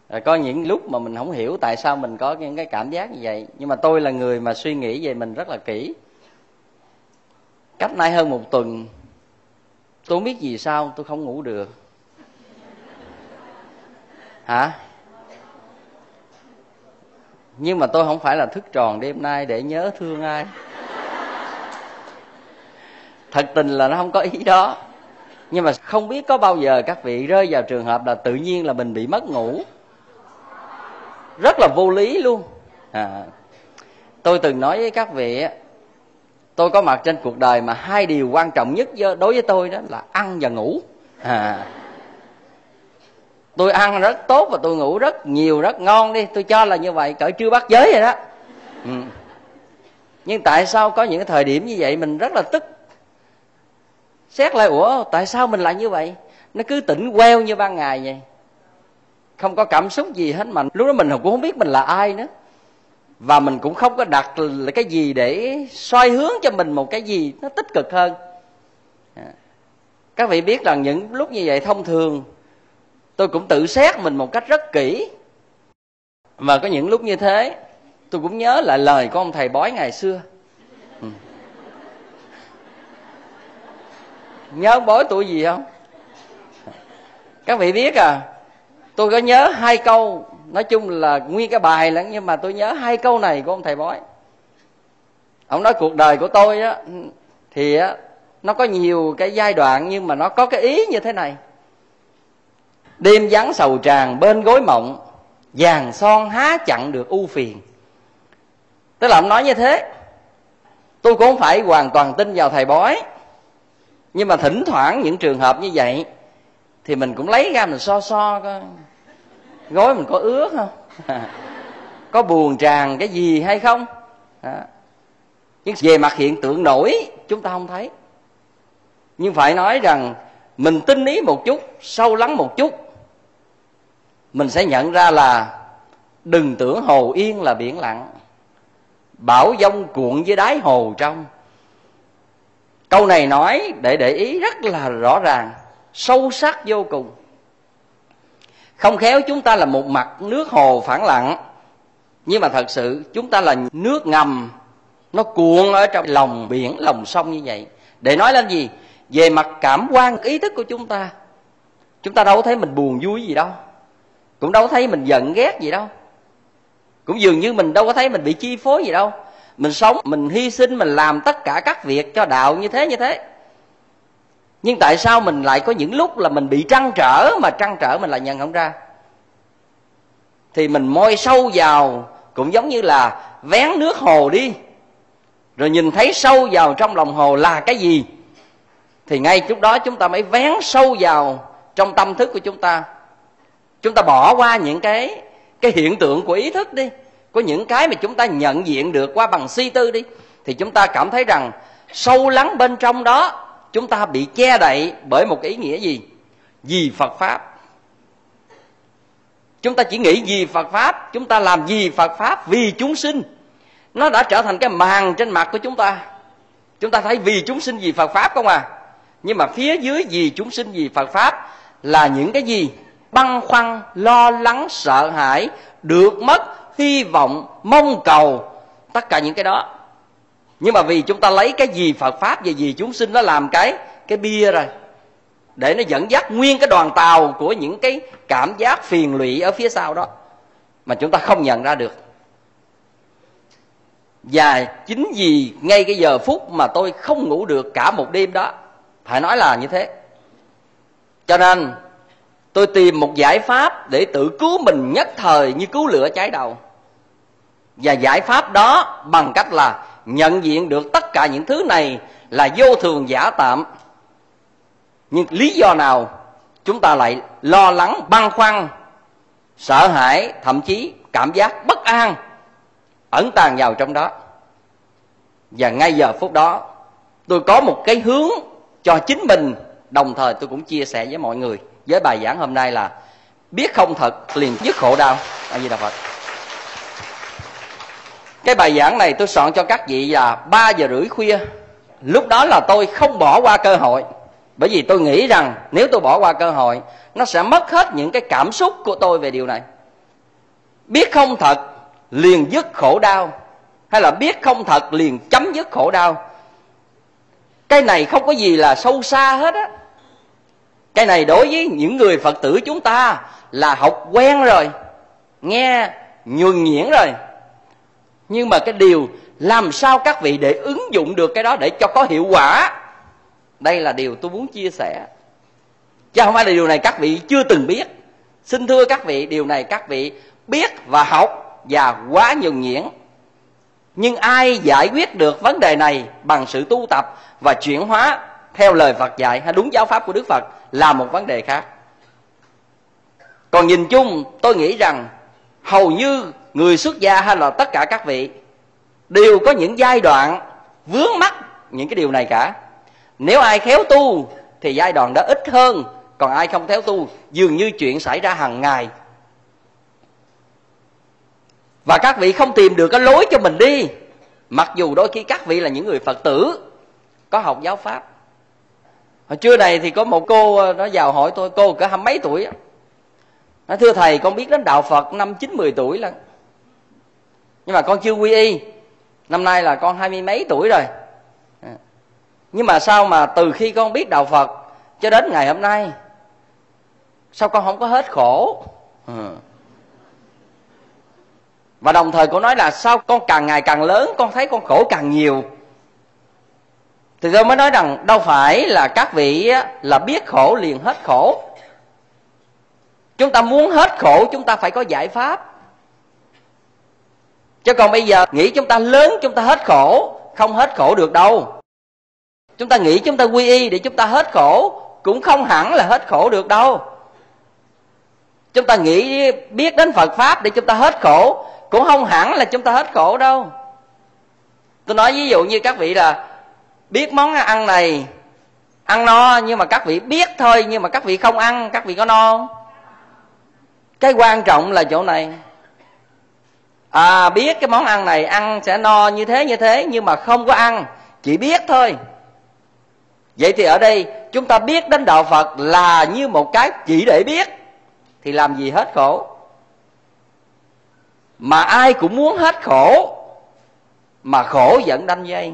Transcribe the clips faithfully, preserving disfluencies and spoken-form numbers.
Rồi có những lúc mà mình không hiểu tại sao mình có những cái cảm giác như vậy. Nhưng mà tôi là người mà suy nghĩ về mình rất là kỹ. Cách nay hơn một tuần, tôi không biết gì sao tôi không ngủ được. Hả? Nhưng mà tôi không phải là thức tròn đêm nay để nhớ thương ai. Thật tình là nó không có ý đó. Nhưng mà không biết có bao giờ các vị rơi vào trường hợp là tự nhiên là mình bị mất ngủ, rất là vô lý luôn. à, Tôi từng nói với các vị, tôi có mặt trên cuộc đời mà hai điều quan trọng nhất đối với tôi đó là ăn và ngủ. à, Tôi ăn rất tốt và tôi ngủ rất nhiều, rất ngon đi. Tôi cho là như vậy, cỡ trưa bát giới rồi đó. ừ. Nhưng tại sao có những cái thời điểm như vậy mình rất là tức. Xét lại, ủa tại sao mình lại như vậy? Nó cứ tỉnh queo như ban ngày vậy, không có cảm xúc gì hết. Mà lúc đó mình cũng không biết mình là ai nữa. Và mình cũng không có đặt cái gì để soi hướng cho mình một cái gì nó tích cực hơn. Các vị biết rằng những lúc như vậy thông thường tôi cũng tự xét mình một cách rất kỹ. Mà có những lúc như thế tôi cũng nhớ lại lời của ông thầy bói ngày xưa. ừ. Nhớ ông bói tuổi gì không? Các vị biết à, tôi có nhớ hai câu. Nói chung là nguyên cái bài lắm, nhưng mà tôi nhớ hai câu này của ông thầy bói. Ông nói cuộc đời của tôi á thì á, nó có nhiều cái giai đoạn, nhưng mà nó có cái ý như thế này: đêm vắng sầu tràn bên gối mộng, vàng son há chặn được ưu phiền. Tức là ông nói như thế. Tôi cũng không phải hoàn toàn tin vào thầy bói, nhưng mà thỉnh thoảng những trường hợp như vậy thì mình cũng lấy ra mình so so coi gối mình có ướt không, có buồn tràn cái gì hay không. Đó. Nhưng về mặt hiện tượng nổi chúng ta không thấy. Nhưng phải nói rằng mình tinh ý một chút, sâu lắng một chút, mình sẽ nhận ra là đừng tưởng hồ yên là biển lặng, bão giông cuộn với đáy hồ trong. Câu này nói để để ý rất là rõ ràng, sâu sắc vô cùng. Không khéo chúng ta là một mặt nước hồ phẳng lặng, nhưng mà thật sự chúng ta là nước ngầm, nó cuộn ở trong lòng biển, lòng sông như vậy. Để nói lên gì? Về mặt cảm quan ý thức của chúng ta, chúng ta đâu có thấy mình buồn vui gì đâu, cũng đâu có thấy mình giận ghét gì đâu, cũng dường như mình đâu có thấy mình bị chi phối gì đâu. Mình sống, mình hy sinh, mình làm tất cả các việc cho đạo như thế như thế. Nhưng tại sao mình lại có những lúc là mình bị trăn trở, mà trăn trở mình lại nhận không ra? Thì mình moi sâu vào, cũng giống như là vén nước hồ đi, rồi nhìn thấy sâu vào trong lòng hồ là cái gì, thì ngay lúc đó chúng ta mới vén sâu vào trong tâm thức của chúng ta. Chúng ta bỏ qua những cái cái hiện tượng của ý thức đi, có những cái mà chúng ta nhận diện được qua bằng suy tư đi, thì chúng ta cảm thấy rằng sâu lắng bên trong đó chúng ta bị che đậy bởi một cái ý nghĩa gì? Vì Phật Pháp. Chúng ta chỉ nghĩ vì Phật Pháp, chúng ta làm vì Phật Pháp, vì chúng sinh. Nó đã trở thành cái màn trên mặt của chúng ta. Chúng ta thấy vì chúng sinh vì Phật Pháp không à? Nhưng mà phía dưới vì chúng sinh vì Phật Pháp là những cái gì? Băn khoăn, lo lắng, sợ hãi, được mất, hy vọng, mong cầu, tất cả những cái đó. Nhưng mà vì chúng ta lấy cái gì Phật Pháp và vì chúng sinh nó làm cái cái bia rồi, để nó dẫn dắt nguyên cái đoàn tàu của những cái cảm giác phiền lụy ở phía sau đó, mà chúng ta không nhận ra được. Và chính vì ngay cái giờ phút mà tôi không ngủ được cả một đêm đó, phải nói là như thế, cho nên tôi tìm một giải pháp để tự cứu mình nhất thời như cứu lửa cháy đầu. Và giải pháp đó bằng cách là nhận diện được tất cả những thứ này là vô thường giả tạm. Nhưng lý do nào chúng ta lại lo lắng, băn khoăn, sợ hãi, thậm chí cảm giác bất an ẩn tàng vào trong đó? Và ngay giờ phút đó tôi có một cái hướng cho chính mình, đồng thời tôi cũng chia sẻ với mọi người với bài giảng hôm nay là biết không thật liền dứt khổ đau. A Di Đà Phật. Cái bài giảng này tôi soạn cho các vị là ba giờ rưỡi khuya. Lúc đó là tôi không bỏ qua cơ hội, bởi vì tôi nghĩ rằng nếu tôi bỏ qua cơ hội nó sẽ mất hết những cái cảm xúc của tôi về điều này. biết không thật liền dứt khổ đau, hay là biết không thật liền chấm dứt khổ đau. Cái này không có gì là sâu xa hết á. Cái này đối với những người Phật tử chúng ta là học quen rồi, nghe nhuần nhuyễn rồi. Nhưng mà cái điều làm sao các vị để ứng dụng được cái đó để cho có hiệu quả, đây là điều tôi muốn chia sẻ. Chứ không phải là điều này các vị chưa từng biết. Xin thưa các vị, điều này các vị biết và học và quá nhuần nhuyễn. Nhưng ai giải quyết được vấn đề này bằng sự tu tập và chuyển hóa theo lời Phật dạy hay đúng giáo pháp của Đức Phật là một vấn đề khác. Còn nhìn chung tôi nghĩ rằng hầu như người xuất gia hay là tất cả các vị đều có những giai đoạn vướng mắc những cái điều này cả. Nếu ai khéo tu thì giai đoạn đó ít hơn, còn ai không khéo tu dường như chuyện xảy ra hàng ngày. Và các vị không tìm được cái lối cho mình đi, mặc dù đôi khi các vị là những người Phật tử có học giáo pháp. Hồi trưa này thì có một cô nó vào hỏi tôi, cô cỡ hai mấy tuổi, nó thưa thầy con biết đến đạo Phật năm chín mười tuổi lận, nhưng mà con chưa quy y. Năm nay là con hai mươi mấy tuổi rồi, nhưng mà sao mà từ khi con biết đạo Phật cho đến ngày hôm nay, sao con không có hết khổ? Ừ. Và đồng thời cô nói là sao con càng ngày càng lớn, con thấy con khổ càng nhiều. Thì tôi mới nói rằng đâu phải là các vị là biết khổ liền hết khổ. Chúng ta muốn hết khổ chúng ta phải có giải pháp. Chứ còn bây giờ nghĩ chúng ta lớn chúng ta hết khổ, không hết khổ được đâu. Chúng ta nghĩ chúng ta quy y để chúng ta hết khổ, cũng không hẳn là hết khổ được đâu. Chúng ta nghĩ biết đến Phật Pháp để chúng ta hết khổ, cũng không hẳn là chúng ta hết khổ đâu. Tôi nói ví dụ như các vị là biết món ăn này ăn no, nhưng mà các vị biết thôi, nhưng mà các vị không ăn, các vị có no không? Cái quan trọng là chỗ này. À, biết cái món ăn này ăn sẽ no như thế như thế, nhưng mà không có ăn, chỉ biết thôi. Vậy thì ở đây chúng ta biết đến đạo Phật là như một cái chỉ để biết, thì làm gì hết khổ. Mà ai cũng muốn hết khổ, mà khổ dẫn đanh dây.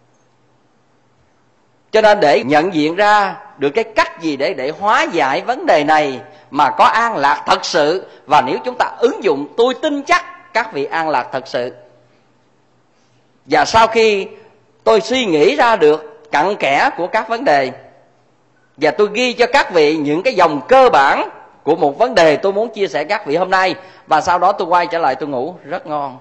Cho nên để nhận diện ra được cái cách gì để để hóa giải vấn đề này mà có an lạc thật sự, và nếu chúng ta ứng dụng, tôi tin chắc các vị an lạc thật sự. Và sau khi tôi suy nghĩ ra được cặn kẽ của các vấn đề, và tôi ghi cho các vị những cái dòng cơ bản của một vấn đề tôi muốn chia sẻ các vị hôm nay, và sau đó tôi quay trở lại tôi ngủ rất ngon.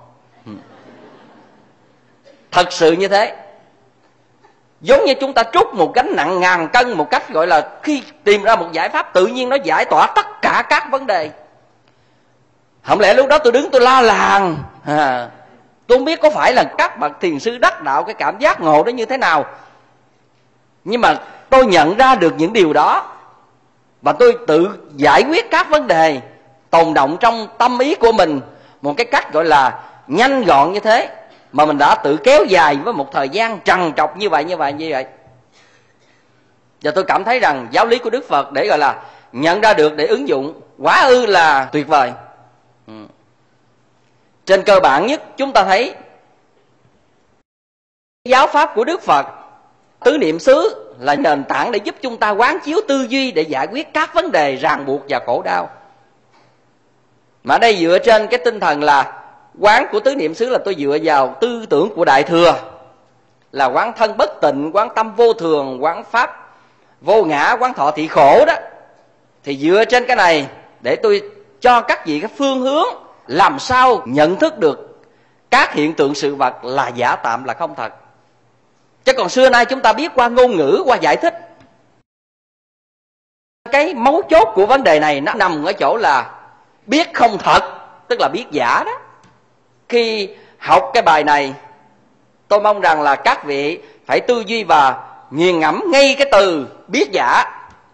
Thật sự như thế. Giống như chúng ta trút một gánh nặng ngàn cân một cách gọi là khi tìm ra một giải pháp tự nhiên nó giải tỏa tất cả các vấn đề. Không lẽ lúc đó tôi đứng tôi la làng à, tôi không biết có phải là các bậc thiền sư đắc đạo cái cảm giác ngộ đó như thế nào. Nhưng mà tôi nhận ra được những điều đó, và tôi tự giải quyết các vấn đề tồn động trong tâm ý của mình một cái cách gọi là nhanh gọn như thế, mà mình đã tự kéo dài với một thời gian trằn trọc như vậy như vậy như vậy. Và tôi cảm thấy rằng giáo lý của Đức Phật để gọi là nhận ra được để ứng dụng quá ư là tuyệt vời. Ừ. Trên cơ bản nhất chúng ta thấy giáo pháp của Đức Phật tứ niệm xứ là nền tảng để giúp chúng ta quán chiếu tư duy để giải quyết các vấn đề ràng buộc và khổ đau. Mà ở đây dựa trên cái tinh thần là quán của tứ niệm xứ là tôi dựa vào tư tưởng của Đại Thừa, là quán thân bất tịnh, quán tâm vô thường, quán pháp vô ngã, quán thọ thị khổ đó. Thì dựa trên cái này để tôi cho các vị cái phương hướng làm sao nhận thức được các hiện tượng sự vật là giả tạm, là không thật. Chứ còn xưa nay chúng ta biết qua ngôn ngữ, qua giải thích. Cái mấu chốt của vấn đề này nó nằm ở chỗ là biết không thật, tức là biết giả đó. Khi học cái bài này, tôi mong rằng là các vị phải tư duy và nghiền ngẫm ngay cái từ biết giả.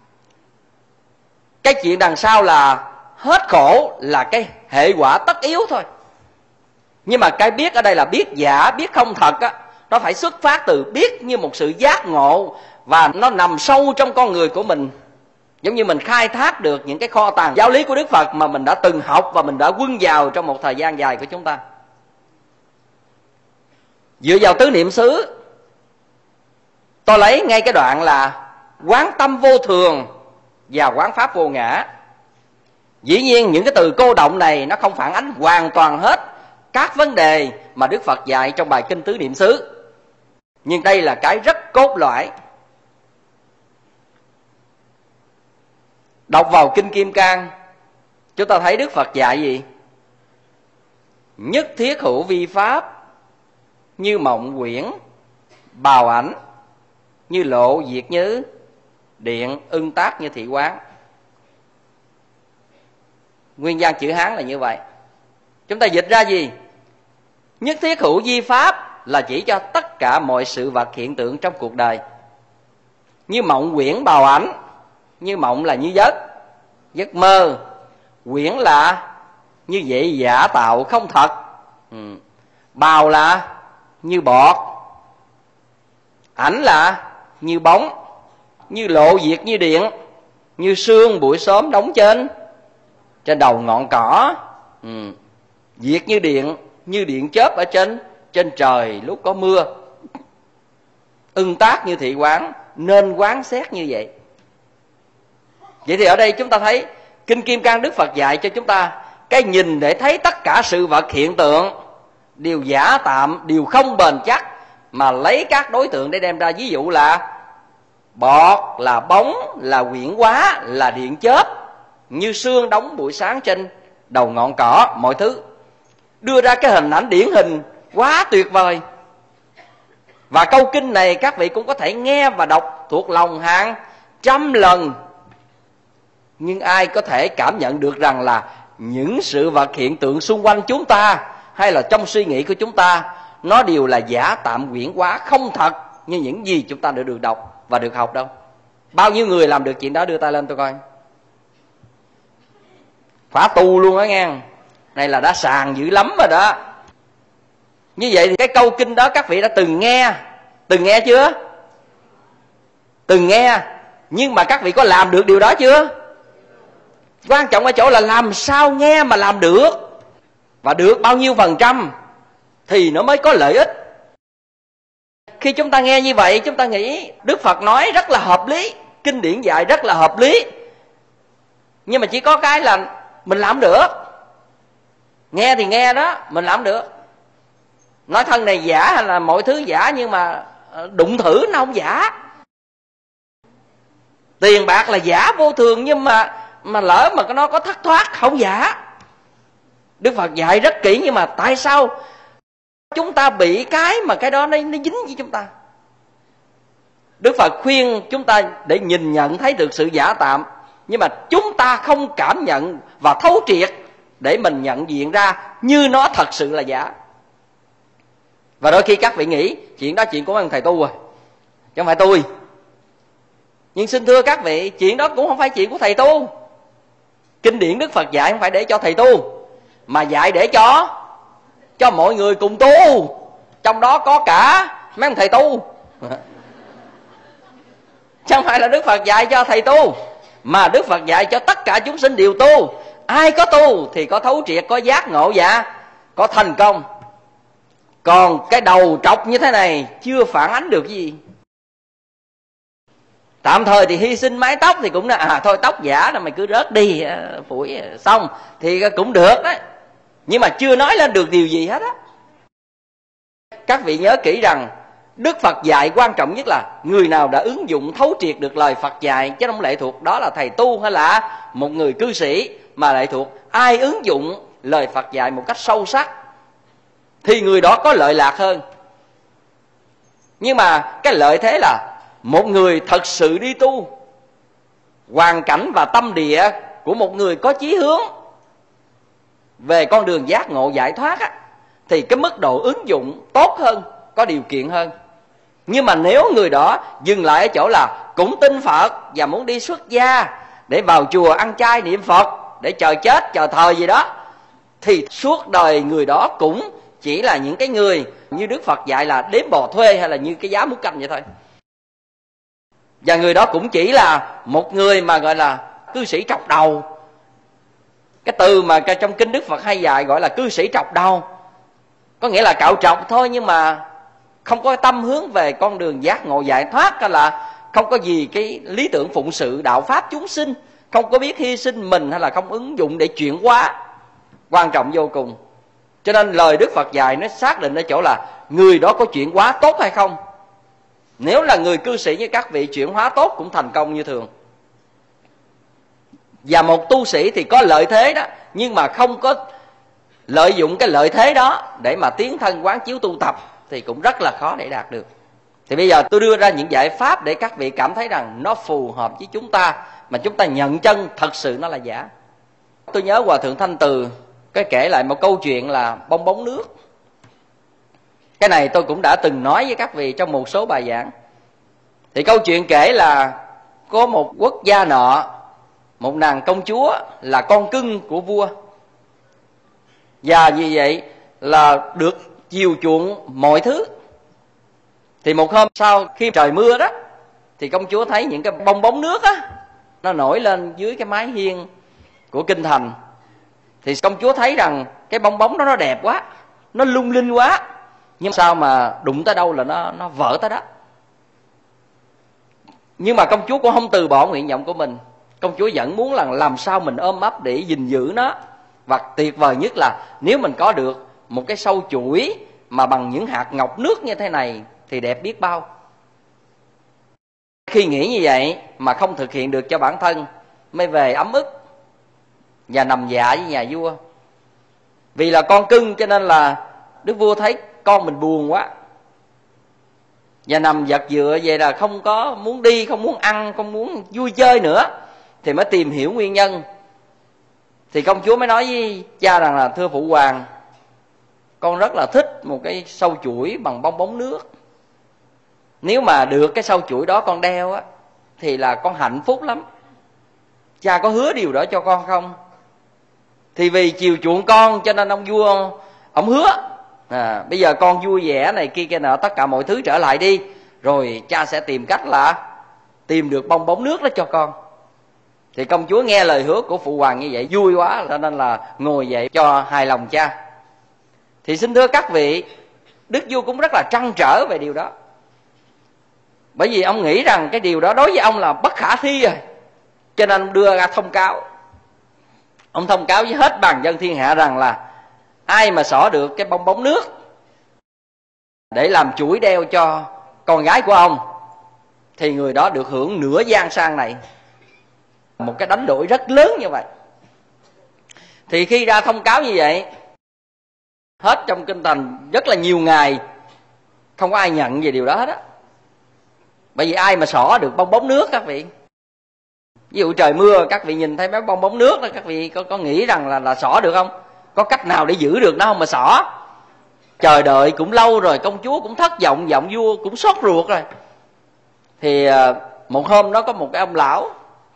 Cái chuyện đằng sau là hết khổ là cái hệ quả tất yếu thôi. Nhưng mà cái biết ở đây là biết giả, biết không thật á, nó phải xuất phát từ biết như một sự giác ngộ, và nó nằm sâu trong con người của mình. Giống như mình khai thác được những cái kho tàng giáo lý của Đức Phật mà mình đã từng học và mình đã quân vào trong một thời gian dài của chúng ta. Dựa vào tứ niệm xứ, tôi lấy ngay cái đoạn là quán tâm vô thường và quán pháp vô ngã. Dĩ nhiên những cái từ cô động này nó không phản ánh hoàn toàn hết các vấn đề mà Đức Phật dạy trong bài kinh tứ niệm xứ, nhưng đây là cái rất cốt lõi. Đọc vào kinh Kim Cang, chúng ta thấy Đức Phật dạy gì? Nhất thiết hữu vi pháp, như mộng quyển, bào ảnh, như lộ diệt như điện, ưng tác như thị quán. Nguyên văn chữ Hán là như vậy. Chúng ta dịch ra gì? Nhất thiết hữu vi pháp là chỉ cho tất cả mọi sự vật hiện tượng trong cuộc đời. Như mộng quyển bào ảnh, như mộng là như giấc, giấc mơ. Quyển là như vậy giả tạo không thật. ừ. Bào là như bọt, ảnh là như bóng, như lộ diệt như điện, như sương bụi xóm đóng trên trên đầu ngọn cỏ. ừ. Diệt như điện, như điện chớp ở trên trên trời lúc có mưa. Ưng tác như thị quán, nên quán xét như vậy. Vậy thì ở đây chúng ta thấy kinh Kim Cang Đức Phật dạy cho chúng ta cái nhìn để thấy tất cả sự vật hiện tượng đều giả tạm, đều không bền chắc, mà lấy các đối tượng để đem ra ví dụ là bọt, là bóng, là quyển hóa, là điện chớp, như sương đóng buổi sáng trên đầu ngọn cỏ. Mọi thứ đưa ra cái hình ảnh điển hình quá tuyệt vời. Và câu kinh này các vị cũng có thể nghe và đọc thuộc lòng hàng trăm lần, nhưng ai có thể cảm nhận được rằng là những sự vật hiện tượng xung quanh chúng ta hay là trong suy nghĩ của chúng ta nó đều là giả tạm quyển hóa, không thật như những gì chúng ta đã được đọc và được học đâu. Bao nhiêu người làm được chuyện đó, đưa tay lên tôi coi. Phá tu luôn đó nghe. Này là đã sàng dữ lắm rồi đó. Như vậy thì cái câu kinh đó các vị đã từng nghe. Từng nghe chưa? Từng nghe. Nhưng mà các vị có làm được điều đó chưa? Quan trọng ở chỗ là làm sao nghe mà làm được, và được bao nhiêu phần trăm thì nó mới có lợi ích. Khi chúng ta nghe như vậy, chúng ta nghĩ Đức Phật nói rất là hợp lý, kinh điển dạy rất là hợp lý, nhưng mà chỉ có cái là mình làm được. Nghe thì nghe đó, mình làm được. Nói thân này giả hay là mọi thứ giả, nhưng mà đụng thử nó không giả. Tiền bạc là giả vô thường, nhưng mà mà lỡ mà nó có thất thoát không giả. Đức Phật dạy rất kỹ, nhưng mà tại sao chúng ta bị cái mà cái đó nó, nó dính với chúng ta? Đức Phật khuyên chúng ta để nhìn nhận thấy được sự giả tạm, nhưng mà chúng ta không cảm nhận và thấu triệt để mình nhận diện ra như nó thật sự là giả. Và đôi khi các vị nghĩ chuyện đó chuyện của ông thầy tu rồi, chứ không phải tôi. Nhưng xin thưa các vị, chuyện đó cũng không phải chuyện của thầy tu. Kinh điển Đức Phật dạy không phải để cho thầy tu, mà dạy để cho cho mọi người cùng tu. Trong đó có cả mấy ông thầy tu. Chứ không phải là Đức Phật dạy cho thầy tu, mà Đức Phật dạy cho tất cả chúng sinh đều tu. Ai có tu thì có thấu triệt, có giác ngộ và có thành công. Còn cái đầu trọc như thế này chưa phản ánh được gì. Tạm thời thì hy sinh mái tóc thì cũng là à thôi tóc giả là mày cứ rớt đi, phủi xong thì cũng được đấy, nhưng mà chưa nói lên được điều gì hết á. Các vị nhớ kỹ rằng Đức Phật dạy quan trọng nhất là người nào đã ứng dụng thấu triệt được lời Phật dạy, chứ không lệ thuộc đó là thầy tu hay là một người cư sĩ, mà lệ thuộc ai ứng dụng lời Phật dạy một cách sâu sắc thì người đó có lợi lạc hơn. Nhưng mà cái lợi thế là một người thật sự đi tu, hoàn cảnh và tâm địa của một người có chí hướng về con đường giác ngộ giải thoát á, thì cái mức độ ứng dụng tốt hơn, có điều kiện hơn. Nhưng mà nếu người đó dừng lại ở chỗ là cũng tin Phật và muốn đi xuất gia để vào chùa ăn chay niệm Phật để chờ chết, chờ thời gì đó, thì suốt đời người đó cũng chỉ là những cái người như Đức Phật dạy là đếm bò thuê, hay là như cái giá múc canh vậy thôi. Và người đó cũng chỉ là một người mà gọi là cư sĩ trọc đầu. Cái từ mà trong kinh Đức Phật hay dạy gọi là cư sĩ trọc đầu, có nghĩa là cạo trọc thôi, nhưng mà không có tâm hướng về con đường giác ngộ giải thoát, hay là không có gì cái lý tưởng phụng sự đạo pháp chúng sinh, không có biết hy sinh mình, hay là không ứng dụng để chuyển hóa. Quan trọng vô cùng. Cho nên lời Đức Phật dạy nó xác định ở chỗ là người đó có chuyển hóa tốt hay không. Nếu là người cư sĩ như các vị chuyển hóa tốt cũng thành công như thường. Và một tu sĩ thì có lợi thế đó, nhưng mà không có lợi dụng cái lợi thế đó để mà tiến thân quán chiếu tu tập thì cũng rất là khó để đạt được. Thì bây giờ tôi đưa ra những giải pháp để các vị cảm thấy rằng nó phù hợp với chúng ta, mà chúng ta nhận chân thật sự nó là giả. Tôi nhớ Hòa Thượng Thanh Từ cái kể lại một câu chuyện là bong bóng nước. Cái này tôi cũng đã từng nói với các vị trong một số bài giảng. Thì câu chuyện kể là có một quốc gia nọ, một nàng công chúa là con cưng của vua, và vì vậy là được chiều chuộng mọi thứ. Thì một hôm sau khi trời mưa đó, thì công chúa thấy những cái bong bóng nước á, nó nổi lên dưới cái mái hiên của kinh thành. Thì công chúa thấy rằng cái bong bóng đó nó đẹp quá, nó lung linh quá, nhưng sao mà đụng tới đâu là nó nó vỡ tới đó. Nhưng mà công chúa cũng không từ bỏ nguyện vọng của mình. Công chúa vẫn muốn là làm sao mình ôm ấp để gìn giữ nó. Và tuyệt vời nhất là nếu mình có được một cái sâu chuỗi mà bằng những hạt ngọc nước như thế này thì đẹp biết bao. Khi nghĩ như vậy mà không thực hiện được cho bản thân, mới về ấm ức và nằm dạ với nhà vua. Vì là con cưng cho nên là đức vua thấy con mình buồn quá, và nằm vật dựa vậy là không có muốn đi, không muốn ăn, không muốn vui chơi nữa. Thì mới tìm hiểu nguyên nhân. Thì công chúa mới nói với cha rằng là thưa phụ hoàng, con rất là thích một cái sâu chuỗi bằng bong bóng nước. Nếu mà được cái sâu chuỗi đó con đeo á, thì là con hạnh phúc lắm. Cha có hứa điều đó cho con không? Thì vì chiều chuộng con cho nên ông vua ông hứa à, bây giờ con vui vẻ này kia kia nọ, tất cả mọi thứ trở lại đi, rồi cha sẽ tìm cách là tìm được bong bóng nước đó cho con. Thì công chúa nghe lời hứa của phụ hoàng như vậy vui quá, cho nên là ngồi dậy cho hài lòng cha. Thì xin thưa các vị, đức vua cũng rất là trăn trở về điều đó. Bởi vì ông nghĩ rằng cái điều đó đối với ông là bất khả thi rồi, cho nên ông đưa ra thông cáo. Ông thông cáo với hết bàn dân thiên hạ rằng là ai mà xỏ được cái bong bóng nước để làm chuỗi đeo cho con gái của ông thì người đó được hưởng nửa giang sang này. Một cái đánh đổi rất lớn như vậy. Thì khi ra thông cáo như vậy, hết trong kinh thành rất là nhiều ngày không có ai nhận về điều đó hết á. Bởi vì ai mà xỏ được bong bóng nước các vị. Ví dụ trời mưa, các vị nhìn thấy mấy bong bóng nước đó, các vị có, có nghĩ rằng là, là xỏ được không? Có cách nào để giữ được nó không mà xỏ? Chờ đợi cũng lâu rồi, công chúa cũng thất vọng, giọng vua cũng xót ruột rồi. Thì một hôm đó có một cái ông lão,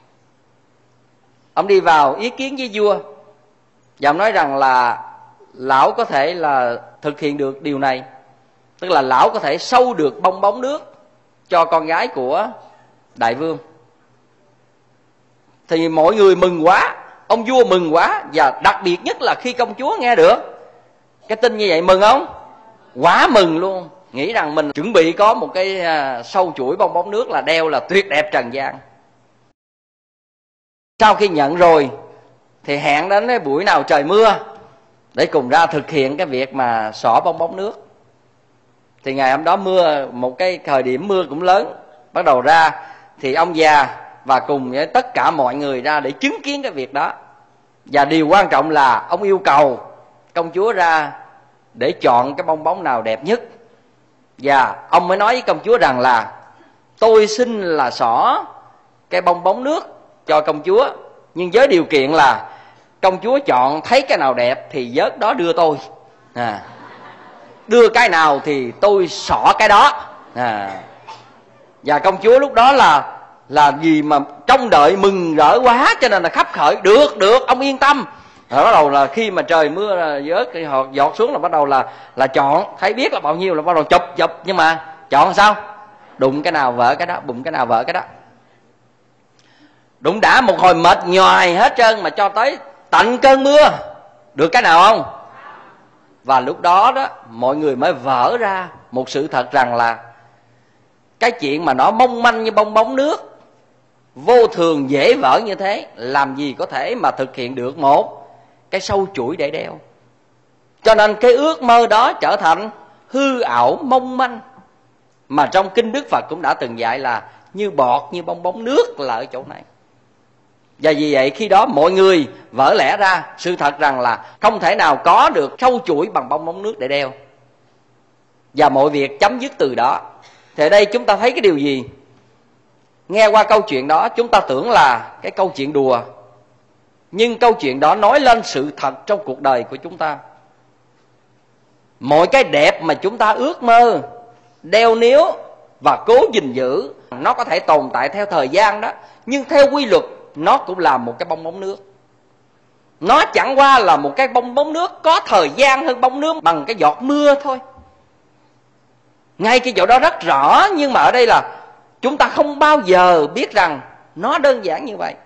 ông đi vào ý kiến với vua, và ông nói rằng là lão có thể là thực hiện được điều này. Tức là lão có thể sâu được bong bóng nước cho con gái của đại vương. Thì mọi người mừng quá, ông vua mừng quá, và đặc biệt nhất là khi công chúa nghe được cái tin như vậy, mừng không? Quá mừng luôn, nghĩ rằng mình chuẩn bị có một cái sâu chuỗi bong bóng nước là đeo là tuyệt đẹp trần gian. Sau khi nhận rồi thì hẹn đến cái buổi nào trời mưa để cùng ra thực hiện cái việc mà xỏ bong bóng nước. Thì ngày hôm đó mưa, một cái thời điểm mưa cũng lớn, bắt đầu ra thì ông già và cùng với tất cả mọi người ra để chứng kiến cái việc đó. Và điều quan trọng là ông yêu cầu công chúa ra để chọn cái bong bóng nào đẹp nhất. Và ông mới nói với công chúa rằng là tôi xin là xỏ cái bong bóng nước cho công chúa, nhưng với điều kiện là công chúa chọn thấy cái nào đẹp thì vớt đó đưa tôi à. Đưa cái nào thì tôi xỏ cái đó à. Và công chúa lúc đó là là gì mà trông đợi mừng rỡ quá, cho nên là khắp khởi, được được ông yên tâm. Rồi bắt đầu là khi mà trời mưa là vớt thì họ giọt xuống là bắt đầu là là chọn, thấy biết là bao nhiêu là bắt đầu chụp chụp, nhưng mà chọn sao đụng cái nào vỡ cái đó, bụng cái nào vỡ cái đó. Đụng đã một hồi mệt nhoài hết trơn, mà cho tới tạnh cơn mưa được cái nào không? Và lúc đó đó mọi người mới vỡ ra một sự thật rằng là cái chuyện mà nó mong manh như bong bóng nước, vô thường dễ vỡ như thế, làm gì có thể mà thực hiện được một cái sâu chuỗi để đeo. Cho nên cái ước mơ đó trở thành hư ảo mong manh. Mà trong kinh Đức Phật cũng đã từng dạy là như bọt, như bong bóng nước là ở chỗ này. Và vì vậy khi đó mọi người vỡ lẽ ra sự thật rằng là không thể nào có được sâu chuỗi bằng bong bóng nước để đeo, và mọi việc chấm dứt từ đó. Thì ở đây chúng ta thấy cái điều gì? Nghe qua câu chuyện đó chúng ta tưởng là cái câu chuyện đùa, nhưng câu chuyện đó nói lên sự thật trong cuộc đời của chúng ta. Mọi cái đẹp mà chúng ta ước mơ, đeo níu và cố gìn giữ, nó có thể tồn tại theo thời gian đó, nhưng theo quy luật nó cũng là một cái bong bóng nước. Nó chẳng qua là một cái bong bóng nước có thời gian hơn bóng nước bằng cái giọt mưa thôi. Ngay cái chỗ đó rất rõ, nhưng mà ở đây là chúng ta không bao giờ biết rằng nó đơn giản như vậy.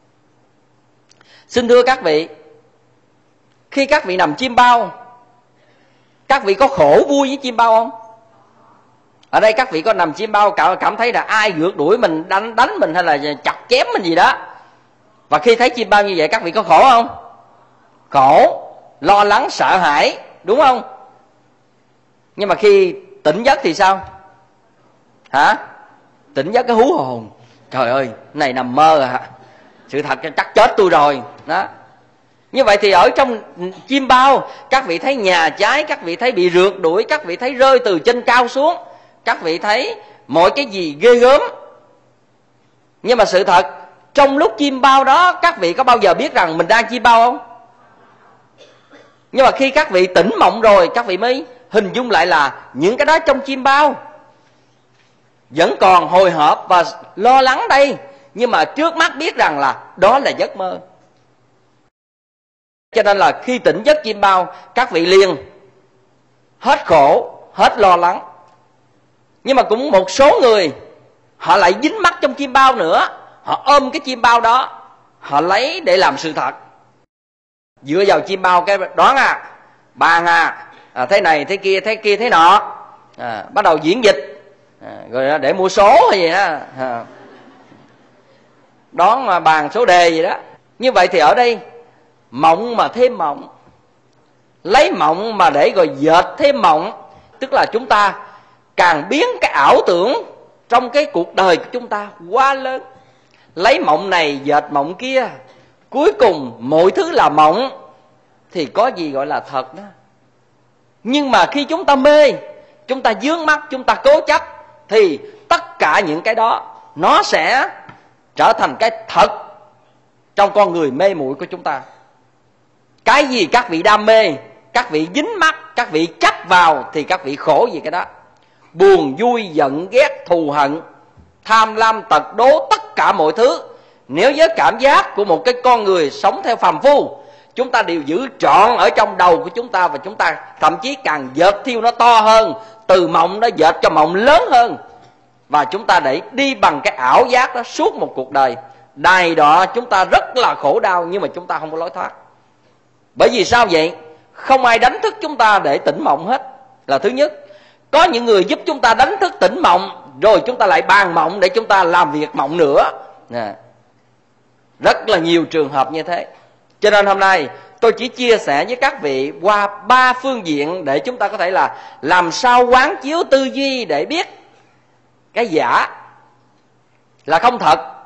Xin thưa các vị, khi các vị nằm chim bao, các vị có khổ vui với chim bao không? Ở đây các vị có nằm chim bao cảm thấy là ai rượt đuổi mình, đánh đánh mình hay là chặt chém mình gì đó, và khi thấy chim bao như vậy các vị có khổ không? Khổ, lo lắng, sợ hãi, đúng không? Nhưng mà khi tỉnh giấc thì sao? Hả? Tỉnh giấc cái hú hồn, trời ơi, này nằm mơ à, sự thật chắc chết tôi rồi đó. Như vậy thì ở trong chim bao, các vị thấy nhà cháy, các vị thấy bị rượt đuổi, các vị thấy rơi từ trên cao xuống, các vị thấy mọi cái gì ghê gớm. Nhưng mà sự thật trong lúc chim bao đó, các vị có bao giờ biết rằng mình đang chim bao không? Nhưng mà khi các vị tỉnh mộng rồi, các vị mới hình dung lại là những cái đó trong chim bao vẫn còn hồi hộp và lo lắng đây, nhưng mà trước mắt biết rằng là đó là giấc mơ. Cho nên là khi tỉnh giấc chim bao, các vị liền hết khổ, hết lo lắng. Nhưng mà cũng một số người họ lại dính mắc trong chim bao nữa, họ ôm cái chim bao đó, họ lấy để làm sự thật, dựa vào chim bao cái đoán à, bàn à, à thế này thế kia thế kia thế nọ, à, bắt đầu diễn dịch, à, rồi để mua số hay gì đó, à, đoán bàn số đề gì đó. Như vậy thì ở đây mộng mà thêm mộng, lấy mộng mà để rồi dệt thêm mộng, tức là chúng ta càng biến cái ảo tưởng trong cái cuộc đời của chúng ta quá lớn, lấy mộng này dệt mộng kia, cuối cùng mọi thứ là mộng thì có gì gọi là thật đó. Nhưng mà khi chúng ta mê, chúng ta dướng mắt, chúng ta cố chấp, thì tất cả những cái đó nó sẽ trở thành cái thật trong con người mê muội của chúng ta. Cái gì các vị đam mê, các vị dính mắc, các vị chấp vào thì các vị khổ vì cái đó. Buồn, vui, giận, ghét, thù hận, tham lam, tật đố, tất cả mọi thứ, nếu với cảm giác của một cái con người sống theo phàm phu, chúng ta đều giữ trọn ở trong đầu của chúng ta, và chúng ta thậm chí càng dệt thiêu nó to hơn, từ mộng nó dệt cho mộng lớn hơn, và chúng ta để đi bằng cái ảo giác đó suốt một cuộc đời. Đài đó chúng ta rất là khổ đau, nhưng mà chúng ta không có lối thoát. Bởi vì sao vậy? Không ai đánh thức chúng ta để tỉnh mộng hết, là thứ nhất. Có những người giúp chúng ta đánh thức tỉnh mộng, rồi chúng ta lại bàn mộng để chúng ta làm việc mộng nữa. Nè, rất là nhiều trường hợp như thế. Cho nên hôm nay tôi chỉ chia sẻ với các vị qua ba phương diện để chúng ta có thể là làm sao quán chiếu tư duy để biết cái giả là không thật,